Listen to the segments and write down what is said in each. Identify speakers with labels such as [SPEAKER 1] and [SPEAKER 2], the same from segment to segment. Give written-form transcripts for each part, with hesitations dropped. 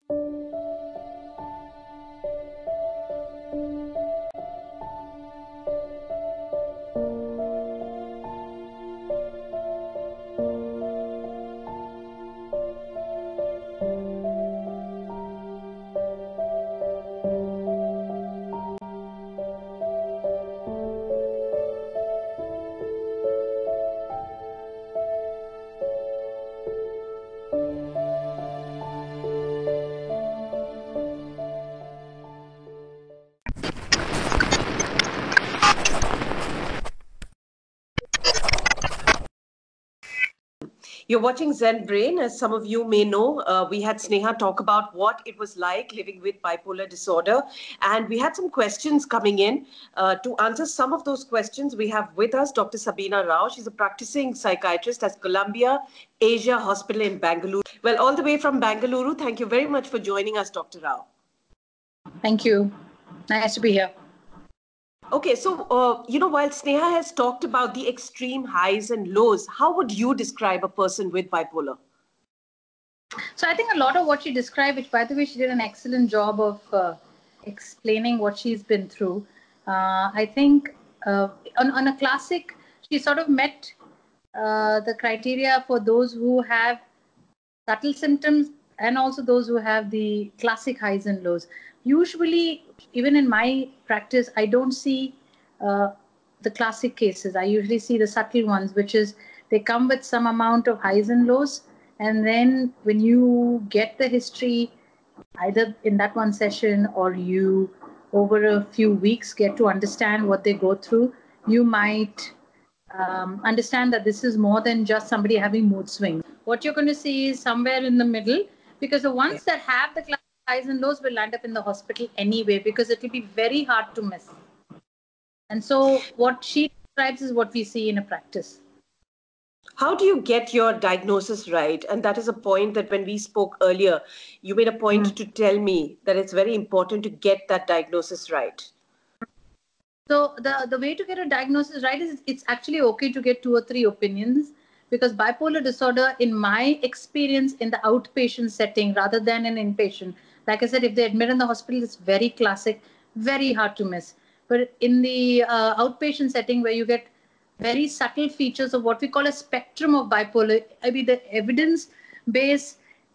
[SPEAKER 1] You're watching Zen-Brain. As some of you may know, we had Sneha talk about what it was like living with bipolar disorder. And we had some questions coming in. To answer some of those questions, we have with us Dr. Sabina Rao. She's a practicing psychiatrist at Columbia Asia Hospital in Bangalore. Well, all the way from Bangaluru, thank you very much for joining us, Dr. Rao.
[SPEAKER 2] Thank you. Nice to be here.
[SPEAKER 1] Okay, so, while Sneha has talked about the extreme highs and lows, how would you describe a person with bipolar?
[SPEAKER 2] So I think a lot of what she described, which by the way, she did an excellent job of explaining what she's been through. I think on a classic, she sort of met the criteria for those who have subtle symptoms and also those who have the classic highs and lows. Usually, even in my practice, I don't see the classic cases. I usually see the subtle ones, which is they come with some amount of highs and lows. And then when you get the history, either in that one session or you over a few weeks get to understand what they go through, you might understand that this is more than just somebody having mood swings. What you're going to see is somewhere in the middle, because the ones that have the classic highs and lows will land up in the hospital anyway, because it will be very hard to miss. And so what she describes is what we see in a practice.
[SPEAKER 1] How do you get your diagnosis right? And that is a point that when we spoke earlier, you made a point to tell me that it's very important to get that diagnosis right.
[SPEAKER 2] So the way to get a diagnosis right is it's actually okay to get 2 or 3 opinions, because bipolar disorder, in my experience in the outpatient setting rather than an inpatient, like I said, if they admit in the hospital, it's very classic, very hard to miss. But in the outpatient setting where you get very subtle features of what we call a spectrum of bipolar, I mean, the evidence base,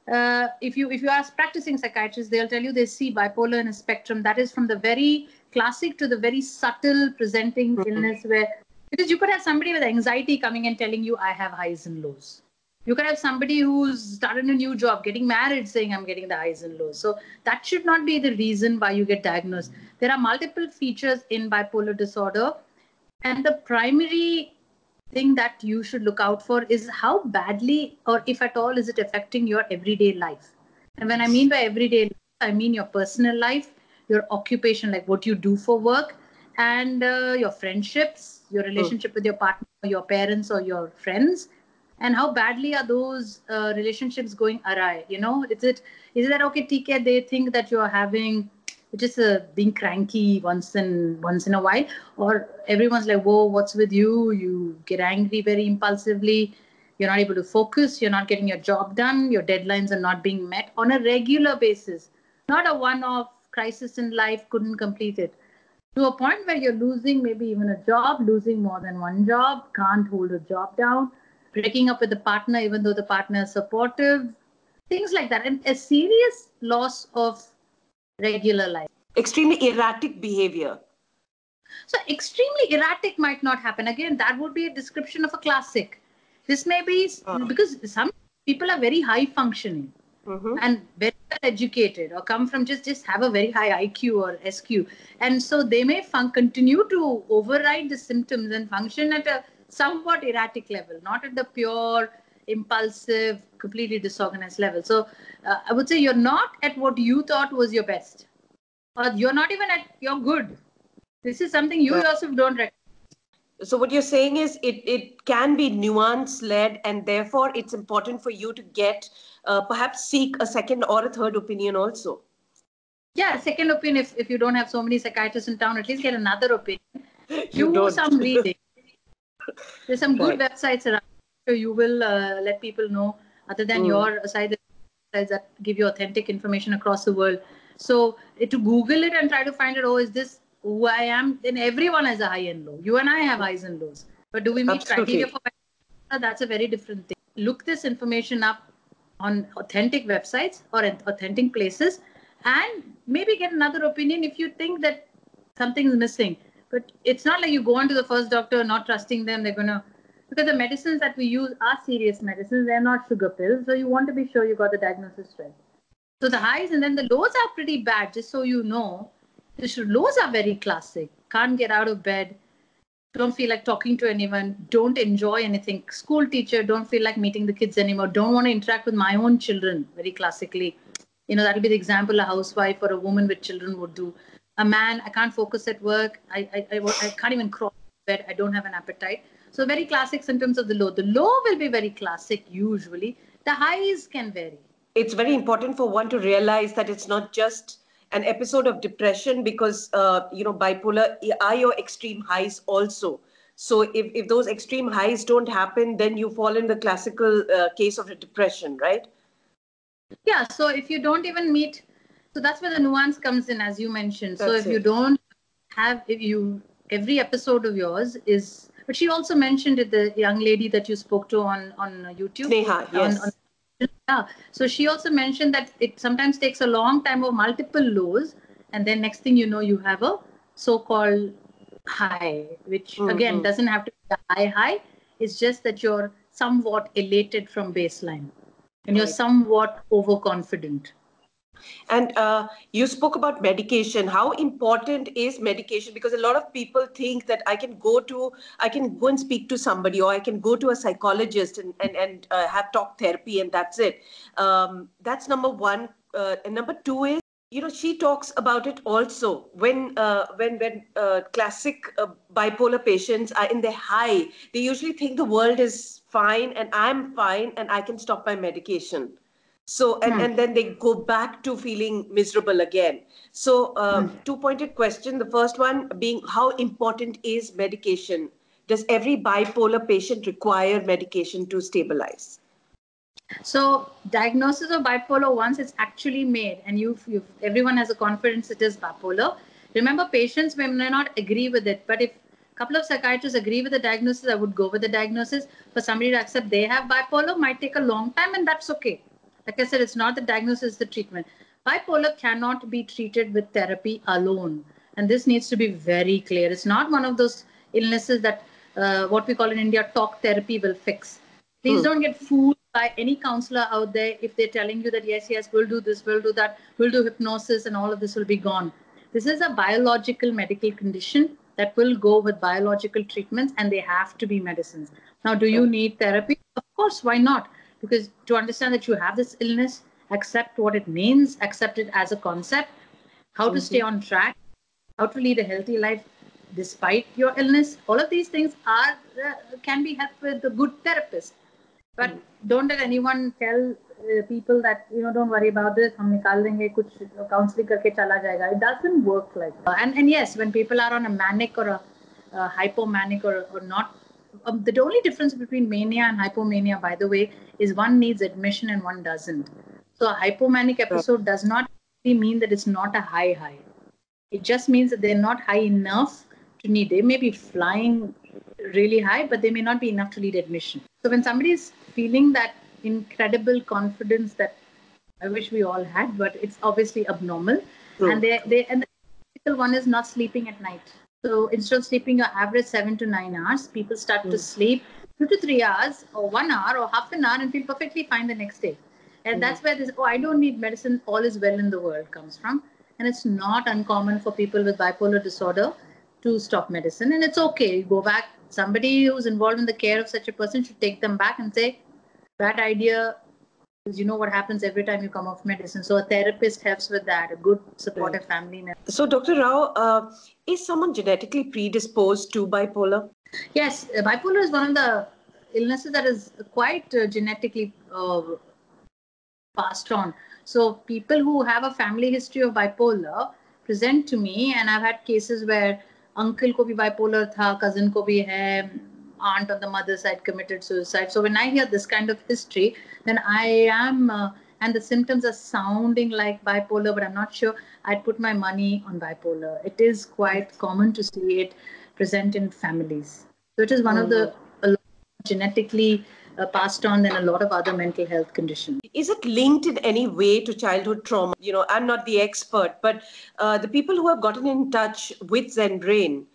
[SPEAKER 2] if you ask practicing psychiatrists, they'll tell you they see bipolar in a spectrum that is from the very classic to the very subtle presenting illness, where, because you could have somebody with anxiety coming and telling you, I have highs and lows. You could have somebody who's started a new job, getting married, saying I'm getting the highs and lows. So that should not be the reason why you get diagnosed. There are multiple features in bipolar disorder, and the primary thing that you should look out for is how badly, or if at all, is it affecting your everyday life. And when I mean by everyday life, I mean your personal life, your occupation, like what you do for work, and your friendships, your relationship with your partner, your parents, or your friends, and how badly are those relationships going awry. Is it that okay, TK, they think that you're having just being cranky once in a while, or everyone's like, whoa, what's with you? You get angry very impulsively. You're not able to focus. You're not getting your job done. Your deadlines are not being met on a regular basis. Not a one-off crisis in life, couldn't complete it. To a point where you're losing maybe even a job, losing more than one job, can't hold a job down, breaking up with the partner even though the partner is supportive, things like that. And a serious loss of regular life.
[SPEAKER 1] Extremely erratic behavior.
[SPEAKER 2] So extremely erratic might not happen. Again, that would be a description of a classic. This may be because some people are very high functioning and very well educated, or come from just have a very high IQ or SQ. And so they may continue to override the symptoms and function at a somewhat erratic level, not at the pure, impulsive, completely disorganized level. So I would say you're not at what you thought was your best, or you're not even at your good. This is something you yourself don't recognize.
[SPEAKER 1] So what you're saying is it can be nuance-led, and therefore it's important for you to get, perhaps seek a second or a third opinion also.
[SPEAKER 2] Yeah, second opinion. If you don't have so many psychiatrists in town, at least get another opinion.
[SPEAKER 1] You
[SPEAKER 2] Do
[SPEAKER 1] don't.
[SPEAKER 2] some reading. There's some good websites around. So you will let people know, other than your side, websites that give you authentic information across the world. So to Google it and try to find it, oh, is this who I am? Then everyone has a high and low. You and I have highs and lows. But do we meet criteria for bipolar? That's a very different thing. Look this information up on authentic websites or authentic places, and maybe get another opinion if you think that something's missing. But it's not like you go on to the first doctor not trusting them. They're going to, because the medicines that we use are serious medicines. They're not sugar pills. So you want to be sure you got the diagnosis right. So the highs and then the lows are pretty bad, just so you know. The lows are very classic. Can't get out of bed. Don't feel like talking to anyone. Don't enjoy anything. School teacher, don't feel like meeting the kids anymore. Don't want to interact with my own children, very classically. That'll be the example a housewife or a woman with children would do. A man, I can't focus at work. I can't even crawl to bed. I don't have an appetite. So very classic symptoms of the low. The low will be very classic usually. The highs can vary.
[SPEAKER 1] It's very important for one to realize that it's not just an episode of depression, because bipolar are your extreme highs also. So if those extreme highs don't happen, then you fall in the classical case of a depression, right?
[SPEAKER 2] Yeah, so if you don't even meet, so that's where the nuance comes in, as you mentioned. So if you don't have, every episode of yours is, but she also mentioned it, the young lady that you spoke to on YouTube.
[SPEAKER 1] Sneha, yes.
[SPEAKER 2] Yeah. So she also mentioned that it sometimes takes a long time of multiple lows, and then next thing you know, you have a so-called high, which again doesn't have to be a high. It's just that you're somewhat elated from baseline, and you're somewhat overconfident.
[SPEAKER 1] And you spoke about medication. How important is medication? Because a lot of people think that I can go and speak to somebody, or I can go to a psychologist and have talk therapy, and that's it. That's number one. And number two is, she talks about it also when classic bipolar patients are in their high. They usually think the world is fine and I'm fine and I can stop my medication. So, and then they go back to feeling miserable again. So, two-pointed question. The first one being, how important is medication? Does every bipolar patient require medication to stabilize?
[SPEAKER 2] So, diagnosis of bipolar, once it's actually made and everyone has a confidence it is bipolar. Remember, patients may not agree with it, but if a couple of psychiatrists agree with the diagnosis, I would go with the diagnosis. For somebody to accept they have bipolar might take a long time, and that's okay. Like I said, it's not the diagnosis, it's the treatment. Bipolar cannot be treated with therapy alone. And this needs to be very clear. It's not one of those illnesses that what we call in India, talk therapy will fix. Please don't get fooled by any counselor out there if they're telling you that, yes, we'll do this, we'll do that, we'll do hypnosis, and all of this will be gone. This is a biological medical condition that will go with biological treatments, and they have to be medicines. Now, do you need therapy? Of course, why not? Because to understand that you have this illness, accept what it means, accept it as a concept, how to stay on track, how to lead a healthy life despite your illness. All of these things can be helped with a good therapist. But don't let anyone tell people that, don't worry about this, hum nikal denge, kuch counseling karke chala jayega. It doesn't work like that. And yes, when people are on a manic or a hypomanic or not, the only difference between mania and hypomania, by the way, is one needs admission and one doesn't. So a hypomanic episode does not mean that it's not a high. It just means that they're not high enough to need. They may be flying really high, but they may not be enough to need admission. So when somebody is feeling that incredible confidence that I wish we all had, but it's obviously abnormal. And the critical one is not sleeping at night. So instead of sleeping your average 7 to 9 hours, people start to sleep 2 to 3 hours or 1 hour or half an hour and feel perfectly fine the next day. And that's where this, I don't need medicine, all is well in the world comes from. And it's not uncommon for people with bipolar disorder to stop medicine. And it's okay. Go back. Somebody who's involved in the care of such a person should take them back and say, bad idea, because you know what happens every time you come off medicine. So a therapist helps with that, a good supportive family member.
[SPEAKER 1] So Dr. Rao, is someone genetically predisposed to bipolar?
[SPEAKER 2] Yes, bipolar is one of the illnesses that is quite genetically passed on. So people who have a family history of bipolar present to me, and I've had cases where uncle ko bhi bipolar tha, cousin ko bhi hai, aunt on the mother side committed suicide. So when I hear this kind of history, then I am and the symptoms are sounding like bipolar, but I'm not sure, I'd put my money on bipolar. It is quite common to see it present in families. So it is one of the genetically passed on than a lot of other mental health conditions.
[SPEAKER 1] Is it linked in any way to childhood trauma? I'm not the expert, but the people who have gotten in touch with Zen-Brain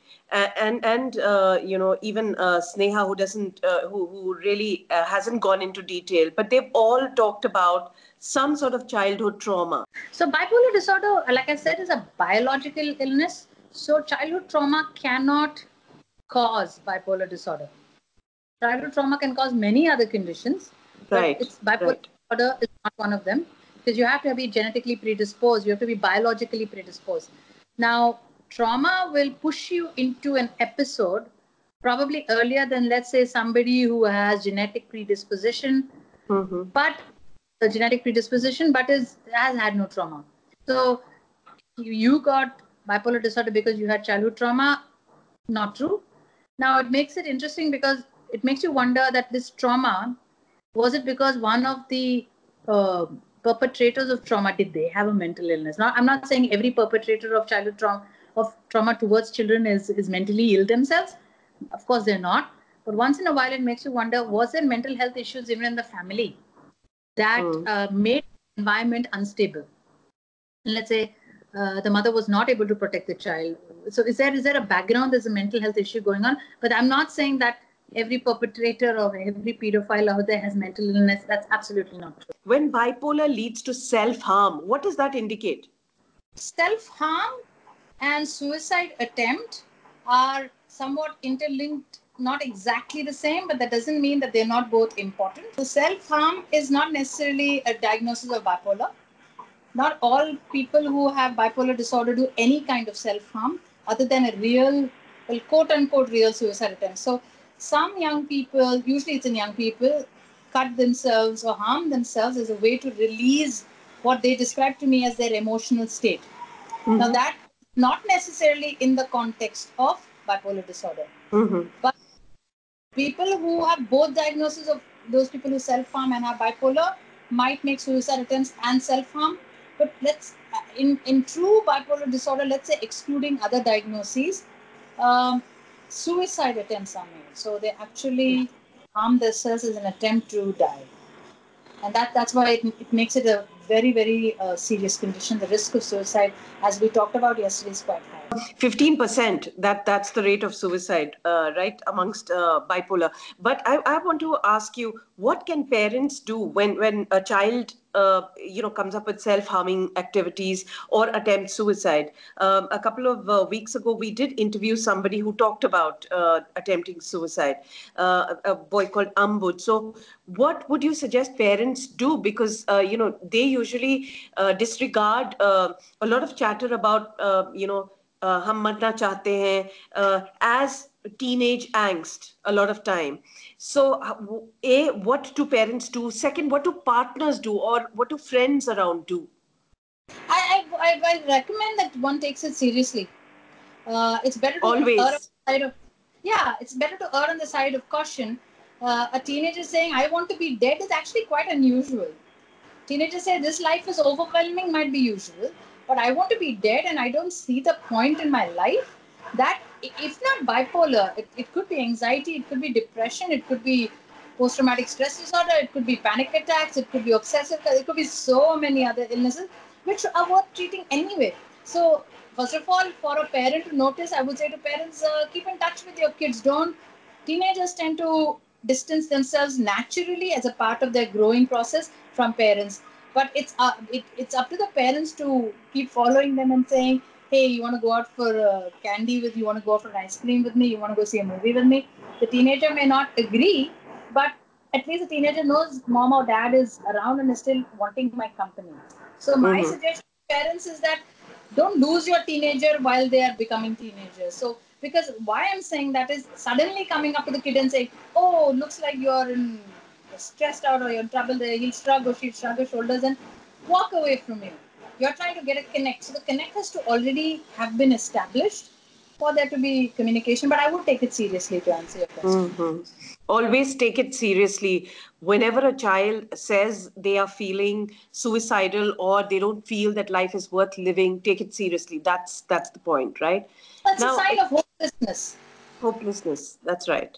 [SPEAKER 1] and even Sneha, who doesn't who really hasn't gone into detail, but they've all talked about some sort of childhood trauma.
[SPEAKER 2] So bipolar disorder, like I said, is a biological illness. So childhood trauma cannot cause bipolar disorder. Childhood trauma can cause many other conditions, but bipolar disorder is not one of them, because you have to be genetically predisposed. You have to be biologically predisposed. Now, trauma will push you into an episode probably earlier than, let's say, somebody who has genetic predisposition, but the genetic predisposition, but has had no trauma. So you got bipolar disorder because you had childhood trauma. Not true. Now it makes it interesting because it makes you wonder that this trauma, was it because one of the perpetrators of trauma, did they have a mental illness? Now, I'm not saying every perpetrator of childhood trauma towards children is mentally ill themselves. Of course, they're not. But once in a while, it makes you wonder, was there mental health issues even in the family that made the environment unstable? And let's say the mother was not able to protect the child. So is there a background, there's a mental health issue going on? But I'm not saying that every perpetrator or every pedophile out there has mental illness. That's absolutely not true.
[SPEAKER 1] When bipolar leads to self-harm, what does that indicate?
[SPEAKER 2] Self-harm and suicide attempt are somewhat interlinked, not exactly the same, but that doesn't mean that they're not both important. So self-harm is not necessarily a diagnosis of bipolar. Not all people who have bipolar disorder do any kind of self-harm other than a real, well, quote-unquote real suicide attempt. So some young people, usually it's in young people, cut themselves or harm themselves as a way to release what they describe to me as their emotional state. Now that not necessarily in the context of bipolar disorder, but people who have both diagnoses of those people who self-harm and have bipolar might make suicide attempts and self-harm. But in true bipolar disorder, let's say excluding other diagnoses, suicide attempts are made. So they actually harm themselves as an attempt to die. And that's why it makes it a very, very serious condition. The risk of suicide, as we talked about yesterday, is quite high.
[SPEAKER 1] 15%, that's the rate of suicide, right, amongst bipolar. But I want to ask you, what can parents do when a child comes up with self-harming activities or attempts suicide? A couple of weeks ago, we did interview somebody who talked about attempting suicide, a boy called Ambud. So what would you suggest parents do? Because, they usually disregard a lot of chatter about, हम मरना चाहते हैं as teenage angst a lot of time. So what do parents do? Second, what do partners do, or what do friends around do?
[SPEAKER 2] I recommend that one takes it seriously. It's better to
[SPEAKER 1] always
[SPEAKER 2] err on the side of, it's better to err on the side of caution. A teenager saying, I want to be dead, is actually quite unusual. Teenagers say this life is overwhelming might be usual, but I want to be dead and I don't see the point in my life. That, if not bipolar, it could be anxiety, it could be depression, it could be post-traumatic stress disorder, it could be panic attacks, it could be obsessive, it could be so many other illnesses which are worth treating anyway. So first of all, for a parent to notice, I would say to parents, keep in touch with your kids. Teenagers tend to distance themselves naturally as a part of their growing process from parents. But it's up to the parents to keep following them and saying, hey, you want to go out for candy with, you want to go out for ice cream with me, you want to go see a movie with me. The teenager may not agree, but at least the teenager knows mom or dad is around and is still wanting my company. So my suggestion to parents is that don't lose your teenager while they are becoming teenagers. So, because why I'm saying that is, suddenly coming up to the kid and saying, oh, looks like you're stressed out or you're in trouble there, he'll shrug or she'll shrug her shoulders and walk away from you. You're trying to get a connect. So the connect has to already have been established. for there to be communication. But I would take it seriously to answer your question.
[SPEAKER 1] Mm-hmm. Always take it seriously. Whenever a child says they are feeling suicidal or they don't feel that life is worth living, take it seriously. That's the point, right?
[SPEAKER 2] That's a
[SPEAKER 1] Now,
[SPEAKER 2] sign of hopelessness.
[SPEAKER 1] hopelessness. That's right.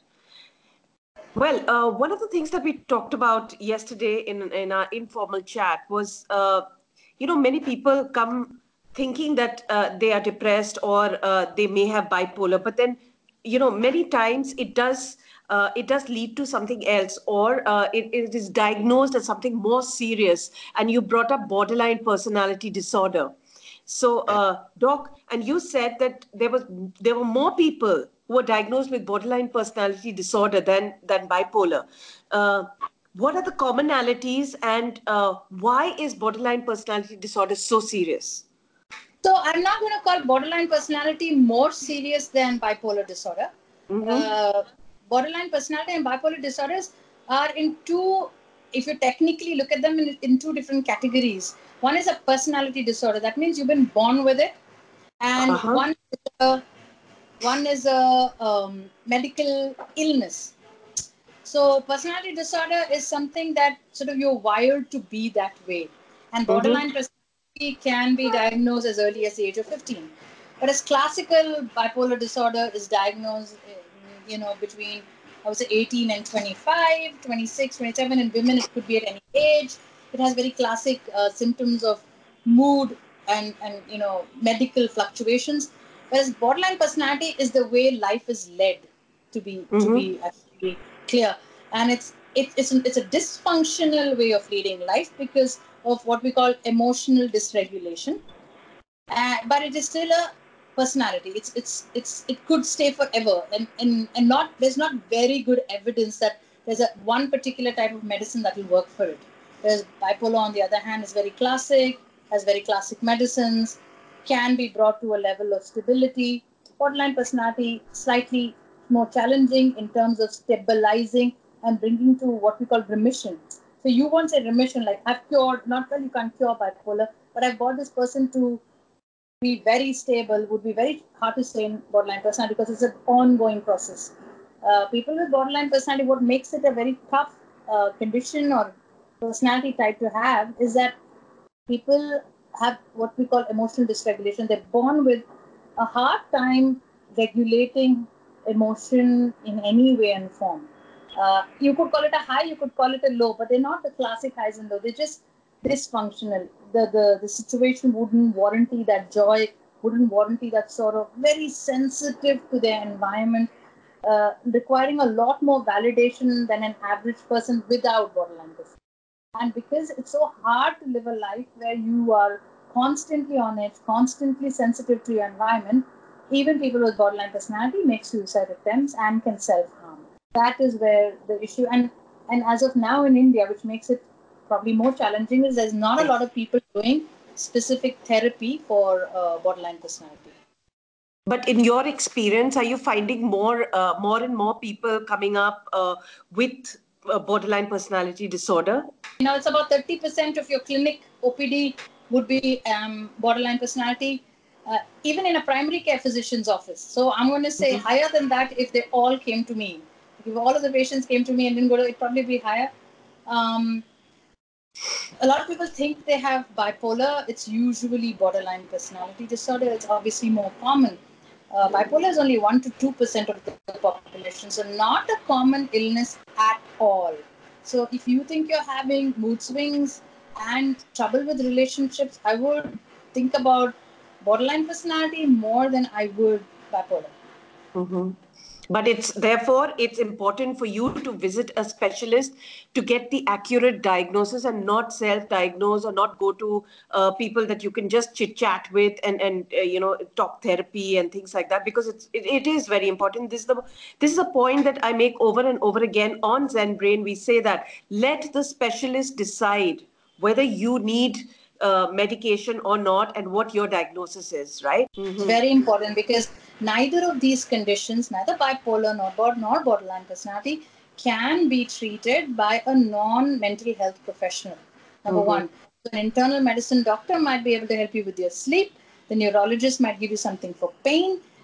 [SPEAKER 1] Well, one of the things that we talked about yesterday in our informal chat was, many people come thinking that they are depressed or they may have bipolar, but then, many times it does lead to something else, or it is diagnosed as something more serious. And you brought up borderline personality disorder. So, Doc, and you said that there were more people who were diagnosed with borderline personality disorder than bipolar. Uh, what are the commonalities, and why is borderline personality disorder so serious?
[SPEAKER 2] So I'm not going to call borderline personality more serious than bipolar disorder.
[SPEAKER 1] Mm-hmm.
[SPEAKER 2] Uh, Borderline personality and bipolar disorders are in two, if you technically look at them in two different categories. One is a personality disorder. That means you've been born with it. And
[SPEAKER 1] Uh-huh.
[SPEAKER 2] one is a medical illness. So personality disorder is something that sort of you're wired to be that way. And
[SPEAKER 1] Mm-hmm.
[SPEAKER 2] borderline personality can be diagnosed as early as the age of 15. But as classical bipolar disorder is diagnosed, between, I would say, 18 and 25, 26, 27. In women, it could be at any age. It has very classic symptoms of mood and medical fluctuations. Whereas borderline personality is the way life is led, to be actually clear, and it's a dysfunctional way of leading life because of what we call emotional dysregulation, but it is still a personality. It could stay forever, and not there's not very good evidence that there's a one particular type of medicine that will work for it. Whereas bipolar, on the other hand, is very classic, has very classic medicines, can be brought to a level of stability. Borderline personality slightly more challenging in terms of stabilizing and bringing to what we call remission. So you won't say remission like I've cured, not that you can't cure bipolar, but I've brought this person to be very stable would be very hard to say in borderline personality because it's an ongoing process. People with borderline personality, what makes it a very tough condition or personality type to have is that people have what we call emotional dysregulation. They're born with a hard time regulating emotion in any way and form. You could call it a high, you could call it a low, but they're not the classic highs and lows. They're just dysfunctional. The situation wouldn't warranty that joy, wouldn't warranty that sort of very sensitive to their environment, requiring a lot more validation than an average person without borderline disorder. And because it's so hard to live a life where you are constantly on edge, constantly sensitive to your environment, even people with borderline personality make suicide attempts and can self-harm. That is where the issue, and as of now in India, which makes it probably more challenging, is there's not a lot of people doing specific therapy for borderline personality.
[SPEAKER 1] But in your experience, are you finding more and more people coming up with borderline personality disorder?
[SPEAKER 2] It's about 30% of your clinic OPD would be borderline personality, even in a primary care physician's office. So I'm going to say higher than that if they all came to me. If all of the patients came to me and didn't go to, it'd probably be higher. A lot of people think they have bipolar. It's usually borderline personality disorder. It's obviously more common. Bipolar is only 1 to 2% of the population, so not a common illness at all. So if you think you're having mood swings and trouble with relationships, I would think about borderline personality more than I would bipolar.
[SPEAKER 1] Mm-hmm. But it's important for you to visit a specialist to get the accurate diagnosis and not self-diagnose or not go to people that you can just chit chat with and talk therapy and things like that, because it is very important. This is a point that I make over and over again on Zen-Brain. We say that let the specialist decide whether you need medication or not and what your diagnosis is, right?
[SPEAKER 2] It's very important because neither of these conditions, neither bipolar nor borderline personality, can be treated by a non-mental health professional. Number one, so an internal medicine doctor might be able to help you with your sleep. The neurologist might give you something for pain.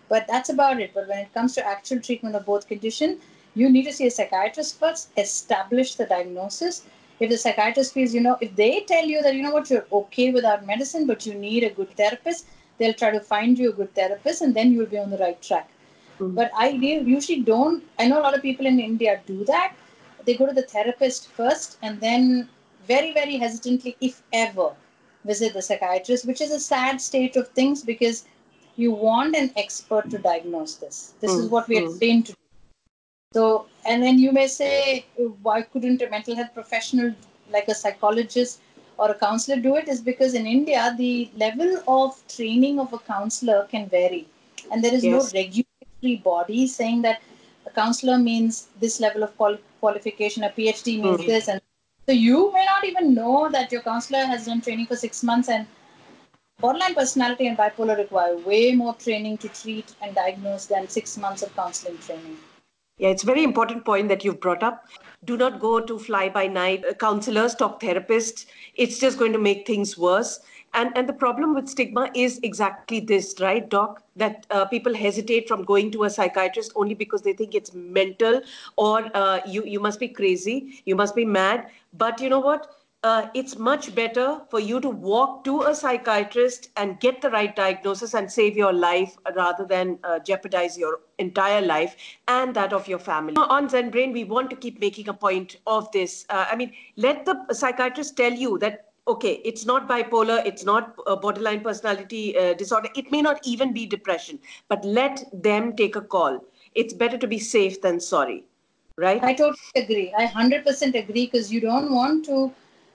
[SPEAKER 2] But that's about it. But when it comes to actual treatment of both condition, you need to see a psychiatrist first, establish the diagnosis. If the psychiatrist feels, if they tell you that, what, you're okay without medicine, but you need a good therapist, they'll try to find you a good therapist and then you'll be on the right track. But I usually don't. I know a lot of people in India do that. They go to the therapist first and then very, very hesitantly, if ever, visit the psychiatrist, which is a sad state of things because you want an expert to diagnose this. This is what we are trained to do. So, and then you may say, why couldn't a mental health professional like a psychologist or a counselor do it? Is because in India, the level of training of a counselor can vary. And there is no regulatory body saying that a counselor means this level of qualification, a PhD means this. And so you may not even know that your counselor has done training for 6 months, and borderline personality and bipolar require way more training to treat and diagnose than 6 months of counseling training.
[SPEAKER 1] Yeah, it's a very important point that you've brought up. Do not go to fly by night counselors, talk therapists. It's just going to make things worse. And the problem with stigma is exactly this, right, Doc? That people hesitate from going to a psychiatrist only because they think it's mental, or you must be crazy, you must be mad. But you know what? It's much better for you to walk to a psychiatrist and get the right diagnosis and save your life rather than jeopardize your entire life and that of your family. On Zen-Brain, we want to keep making a point of this. Let the psychiatrist tell you that, okay, it's not bipolar, it's not borderline personality disorder, it may not even be depression, but let them take a call. It's better to be safe than sorry, right?
[SPEAKER 2] I totally agree. I 100% agree because you don't want to.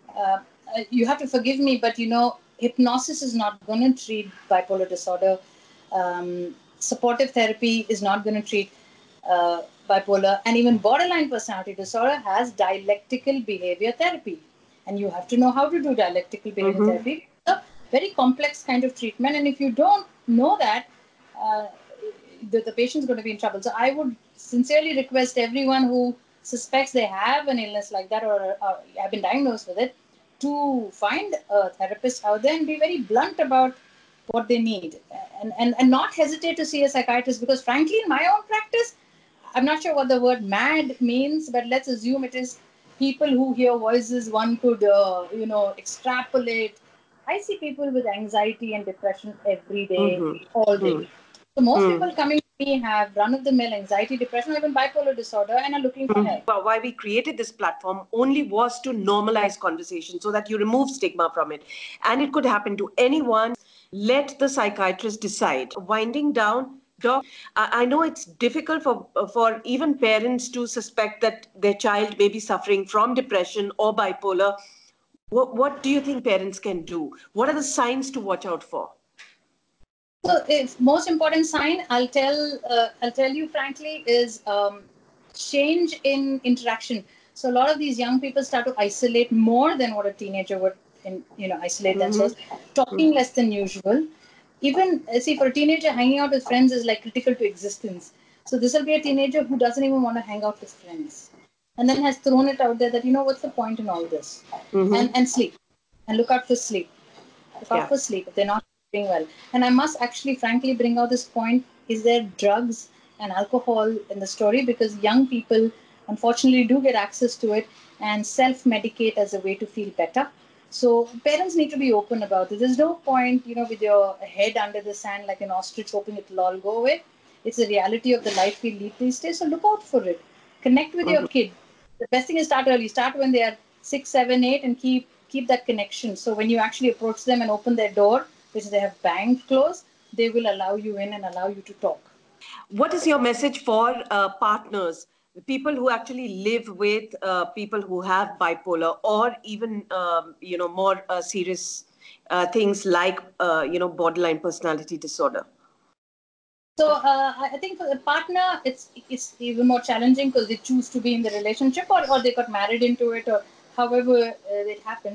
[SPEAKER 2] You have to forgive me, but hypnosis is not going to treat bipolar disorder. Supportive therapy is not going to treat bipolar, and even borderline personality disorder has dialectical behavior therapy, and you have to know how to do dialectical behavior therapy. It's a very complex kind of treatment, and if you don't know that, the patient's going to be in trouble. So I would sincerely request everyone who suspects they have an illness like that or have been diagnosed with it to find a therapist out there and be very blunt about what they need, and not hesitate to see a psychiatrist, because frankly in my own practice, I'm not sure what the word mad means, but let's assume it is people who hear voices one could extrapolate. I see people with anxiety and depression every day, all day. So most people coming to me have run-of-the-mill anxiety, depression, or even bipolar disorder, and are looking for help.
[SPEAKER 1] Why we created this platform only was to normalize conversation so that you remove stigma from it. And it could happen to anyone. Let the psychiatrist decide. Winding down, Doc, I know it's difficult for even parents to suspect that their child may be suffering from depression or bipolar. What do you think parents can do? What are the signs to watch out for?
[SPEAKER 2] So, if most important sign I'll tell you frankly is change in interaction. So a lot of these young people start to isolate more than what a teenager would, isolate themselves, talking less than usual. Even see, for a teenager, hanging out with friends is like critical to existence. So this will be a teenager who doesn't even want to hang out with friends, and then has thrown it out there that what's the point in all this, and sleep, and look out for sleep. Look out for sleep if they're not sleeping well. And I must actually, frankly, bring out this point: is there drugs and alcohol in the story? Because young people, unfortunately, do get access to it and self-medicate as a way to feel better. So parents need to be open about this. There's no point, with your head under the sand like an ostrich, hoping it'll all go away. It's the reality of the life we lead these days. So look out for it. Connect with your kid. The best thing is start early. Start when they are 6, 7, 8, and keep that connection. So when you actually approach them and open their door, which they have banged closed, they will allow you in and allow you to talk.
[SPEAKER 1] What is your message for partners, people who actually live with people who have bipolar, or even more serious things like borderline personality disorder?
[SPEAKER 2] So I think for the partner, it's even more challenging because they choose to be in the relationship, or they got married into it, or however it happened.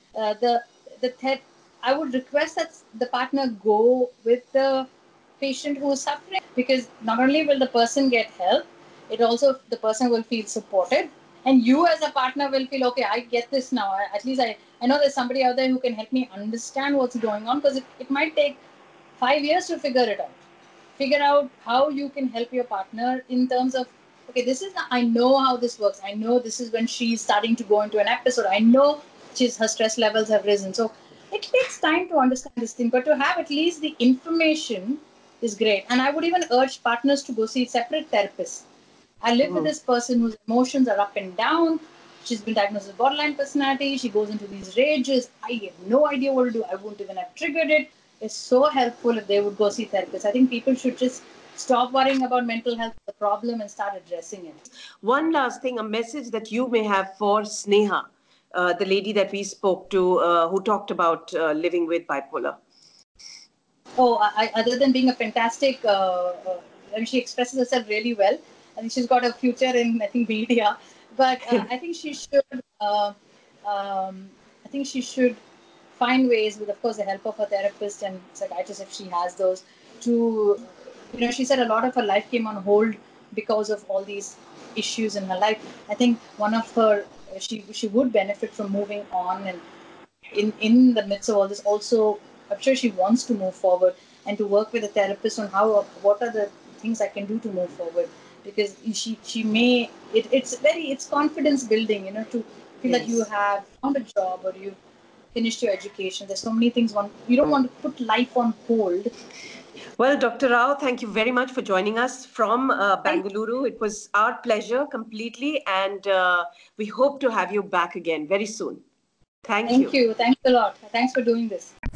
[SPEAKER 2] I would request that the partner go with the patient who is suffering, because not only will the person get help, it also the person will feel supported, and you as a partner will feel, okay, I get this now. At least I know there's somebody out there who can help me understand what's going on, because it might take 5 years to figure it out. figure out how you can help your partner in terms of, okay, this is I know how this works. I know this is when she's starting to go into an episode. I know her stress levels have risen. So it takes time to understand this thing, but to have at least the information is great. And I would even urge partners to go see separate therapists. I live with this person whose emotions are up and down. She's been diagnosed with borderline personality. She goes into these rages. I have no idea what to do. I wouldn't even have triggered it. It's so helpful if they would go see therapists. I think people should just stop worrying about mental health, the problem, and start addressing it.
[SPEAKER 1] One last thing, a message that you may have for Sneha, the lady that we spoke to, who talked about living with bipolar.
[SPEAKER 2] Oh, other than being a fantastic, I mean, she expresses herself really well. I think she's got a future in, I think, media. But I think she should. I think she should find ways, with of course the help of a therapist and psychiatrist if she has those, to, she said a lot of her life came on hold because of all these issues in her life. I think one of her, she would benefit from moving on, and in the midst of all this also, I'm sure she wants to move forward and to work with a therapist on what are the things I can do to move forward, because she may, it's confidence building, to feel that you have found a job or you finished your education. There's so many things you don't want to put life on hold.
[SPEAKER 1] Well, Dr. Rao, thank you very much for joining us from Bangaluru. It was our pleasure completely, and we hope to have you back again very soon. Thank you.
[SPEAKER 2] Thank you. Thanks a lot. Thanks for doing this.